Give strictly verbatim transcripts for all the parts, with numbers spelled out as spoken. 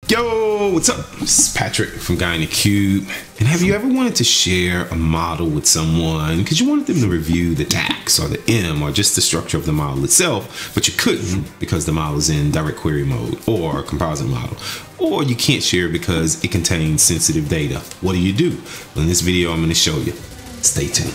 Yo, what's up? This is Patrick from Guy in the Cube. And have you ever wanted to share a model with someone because you wanted them to review the DAX or the M or just the structure of the model itself, but you couldn't because the model is in direct query mode or composite model, or you can't share because it contains sensitive data? What do you do? Well, in this video, I'm going to show you. Stay tuned.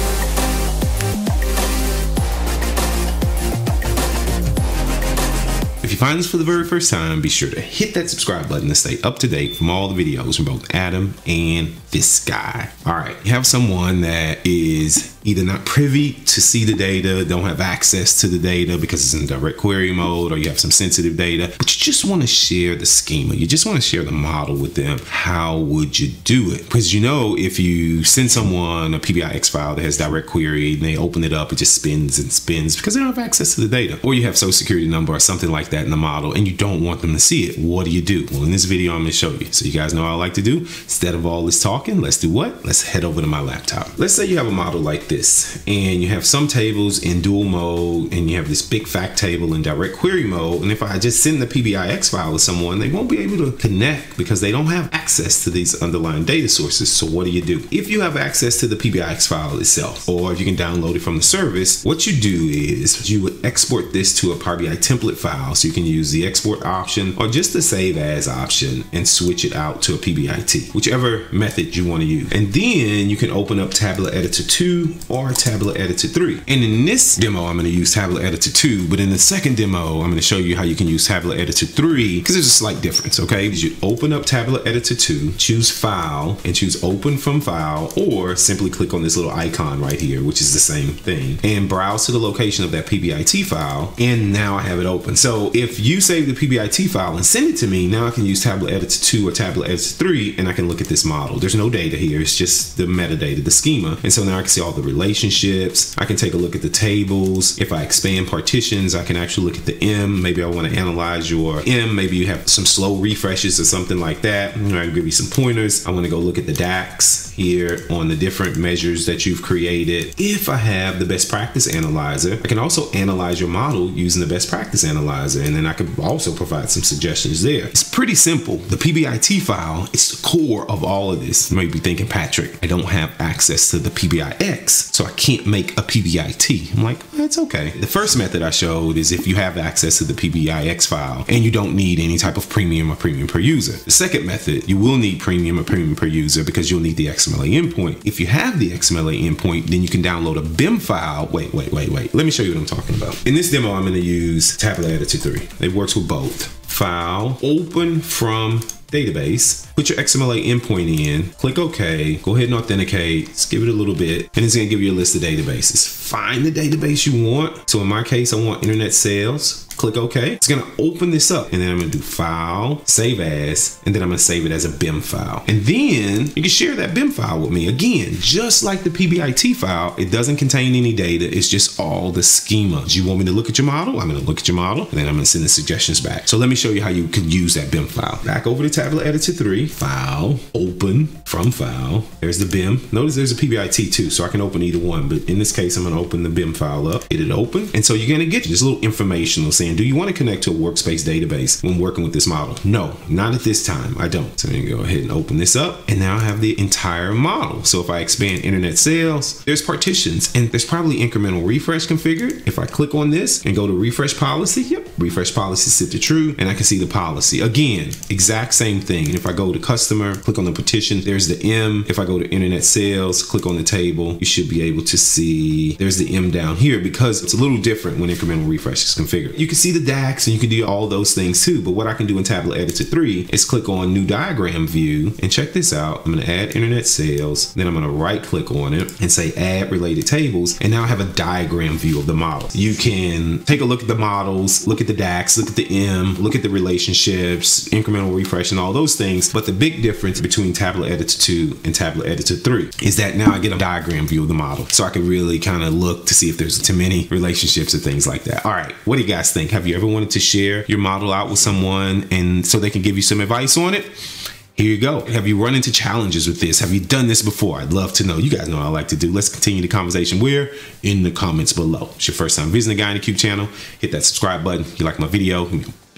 If you find this for the very first time, be sure to hit that subscribe button to stay up to date from all the videos from both Adam and this guy. All right, you have someone that is either not privy to see the data, don't have access to the data because it's in direct query mode, or you have some sensitive data, but you just want to share the schema. You just want to share the model with them. How would you do it? Because you know, if you send someone a P B I X file that has direct query and they open it up, it just spins and spins because they don't have access to the data. Or you have social security number or something like that in the model and you don't want them to see it. What do you do? Well, in this video, I'm going to show you. So you guys know what I like to do. Instead of all this talking, let's do what? Let's head over to my laptop. Let's say you have a model like this and you have some tables in dual mode and you have this big fact table in direct query mode. And if I just send the P B I X file to someone, they won't be able to connect because they don't have access to these underlying data sources. So what do you do? If you have access to the P B I X file itself, or if you can download it from the service, what you do is you would export this to a Power B I template file. So you can use the export option or just the save as option and switch it out to a P B I T, whichever method you want to use. And then you can open up Tabular Editor two or Tabular Editor three. And in this demo, I'm going to use Tabular Editor two, but in the second demo, I'm going to show you how you can use Tabular Editor three because there's a slight difference, okay? You open up Tabular Editor two, choose File, and choose Open from File, or simply click on this little icon right here, which is the same thing, and browse to the location of that P B I T file, and now I have it open. So if you save the P B I T file and send it to me, now I can use Tabular Editor two or Tabular Editor three, and I can look at this model. There's no data here, it's just the metadata, the schema. And so now I can see all the relationships. I can take a look at the tables. If I expand partitions, I can actually look at the M. Maybe I want to analyze your M. Maybe you have some slow refreshes or something like that. I can give you some pointers. I want to go look at the DAX here on the different measures that you've created. If I have the best practice analyzer, I can also analyze your model using the best practice analyzer, and then I can also provide some suggestions there. It's pretty simple. The P B I T file, it's the core of all of this. You may be thinking, Patrick, I don't have access to the P B I X, so I can't make a P B I T. I'm like, that's okay. The first method I showed is if you have access to the P B I X file and you don't need any type of premium or premium per user. The second method, you will need premium or premium per user because you'll need the X M L A endpoint. If you have the X M L A endpoint, then you can download a Bim file. Wait, wait, wait, wait. Let me show you what I'm talking about. In this demo, I'm going to use Tabular Editor three. It works with both. File, open from database, put your X M L A endpoint in, click OK, go ahead and authenticate, just give it a little bit, and it's gonna give you a list of databases. Find the database you want. So in my case, I want internet sales. Click OK. It's gonna open this up, and then I'm gonna do File, Save As, and then I'm gonna save it as a Bim file. And then you can share that Bim file with me. Again, just like the P B I T file, it doesn't contain any data. It's just all the schema. Do you want me to look at your model? I'm gonna look at your model, and then I'm gonna send the suggestions back. So let me show you how you could use that Bim file. Back over to Tabular Editor three, File, Open from File. There's the Bim. Notice there's a P B I T too, so I can open either one. But in this case, I'm gonna open the Bim file up, hit it open, and so you're gonna get this little informational saying, do you want to connect to a workspace database when working with this model? No, not at this time. I don't. So I'm gonna go ahead and open this up, and now I have the entire model. So if I expand internet sales, there's partitions, and there's probably incremental refresh configured. If I click on this and go to refresh policy, yep, refresh policy set to true, and I can see the policy. Again, exact same thing. And if I go to customer, click on the partition, there's the M. If I go to internet sales, click on the table, you should be able to see there's the M down here because it's a little different when incremental refresh is configured. You can see the DAX and you can do all those things too, but what I can do in Tabular Editor three is click on new diagram view, and check this out. I'm going to add internet sales, then I'm going to right click on it and say add related tables, and now I have a diagram view of the model. You can take a look at the models, look at the DAX, look at the M, look at the relationships, incremental refresh, and all those things. But the big difference between Tabular Editor two and Tabular Editor three is that now I get a diagram view of the model, so I can really kind of look to see if there's too many relationships or things like that. All right, what do you guys think? Have you ever wanted to share your model out with someone and so they can give you some advice on it? Here you go. Have you run into challenges with this? Have you done this before? I'd love to know. You guys know what I like to do. Let's continue the conversation. Where? In the comments below. It's your first time visiting the Guy in the Cube channel. Hit that subscribe button. If you like my video,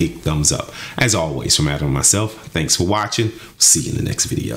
big thumbs up. As always, from Adam and myself, thanks for watching. See you in the next video.